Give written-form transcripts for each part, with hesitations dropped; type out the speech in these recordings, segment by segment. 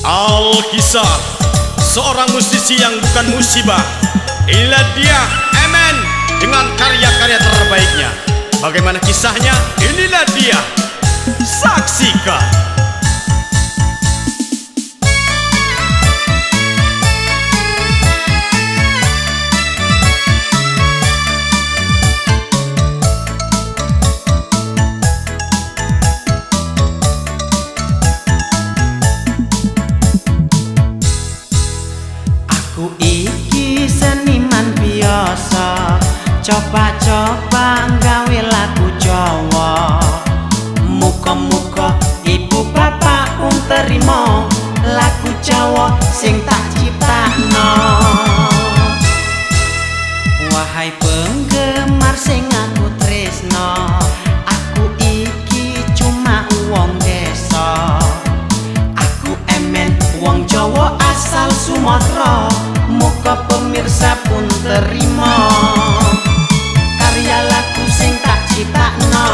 Alkisah seorang musisi yang bukan musibah. Inilah dia Emen dengan karya-karya terbaiknya. Bagaimana kisahnya? Inilah dia. Saksikan. Aku iki seniman biasa, coba-coba nggawe lagu Jawa. Muga-muga ibu bapak terima lagu Jawa sing tak ciptakno. Wahai penggemar sing aku tresno, aku iki cuma wong desa. Aku Emen wong Jawa asal Sumatera. Muga pemirsa pun terima karya lagu sing tak ciptakno.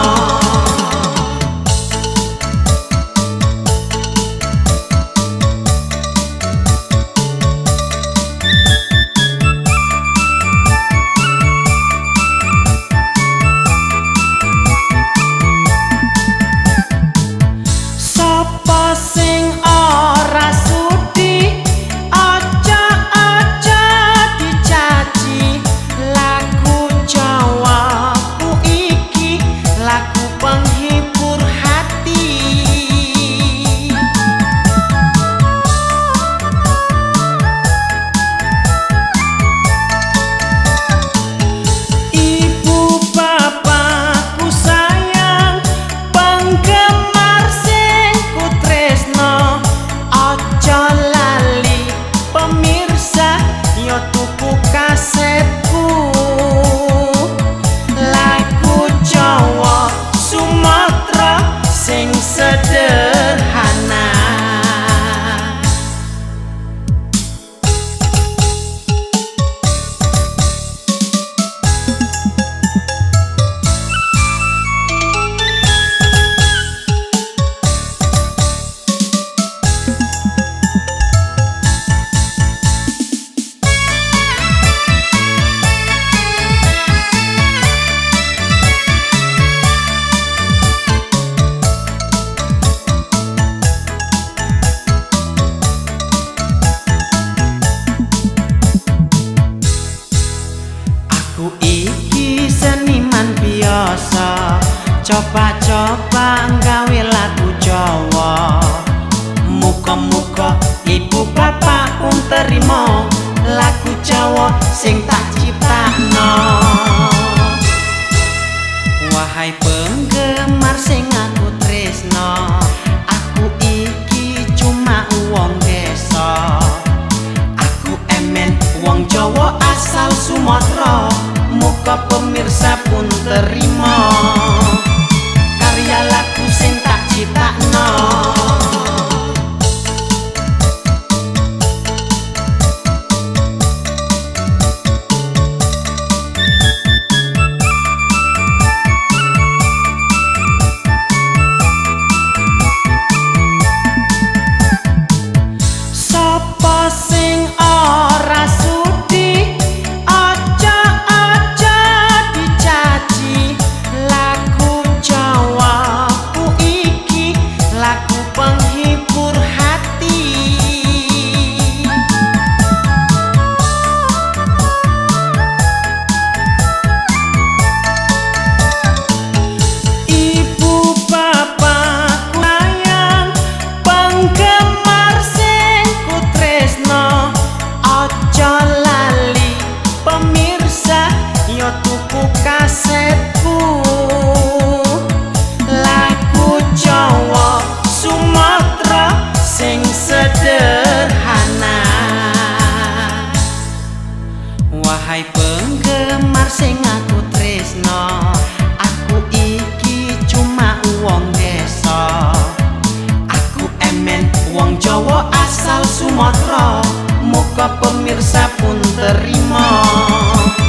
Sapa sing ora sudi aja dicaci lagu Jawa ku iki lagu penghibur hati. Ibu bapakku sayang, penggemar sing ku tresno, aja lali pemirsa yo tuku kasetku. Lagu Jawa Sumatera sing sederhana. Aku iki seniman biasa, coba-coba nggawe lagu Jawa. Muga-muga ibu bapak terima lagu Jawa sing tak ciptakno. Wahai penggemar sing aku tresno, aku iki cuma wong desa. Aku Emen wong Jawa asal Sumatera. Muga pemirsa pun terima karya lagu sing tak ciptakno. Sapa sing ora sudi aja dicaci lagu Jawa ku iki lagu penghibur hati. Ibu bapakku sayang, penggemar sing ku tresno, aja lali pemirsa yo tuku kasetku. Lagu Jawa Sumatera sing sederhana. Wahai penggemar sing aku tresno, aku iki cuma wong desa. Aku Emen wong Jawa asal Sumatera. Muga pemirsa pun terima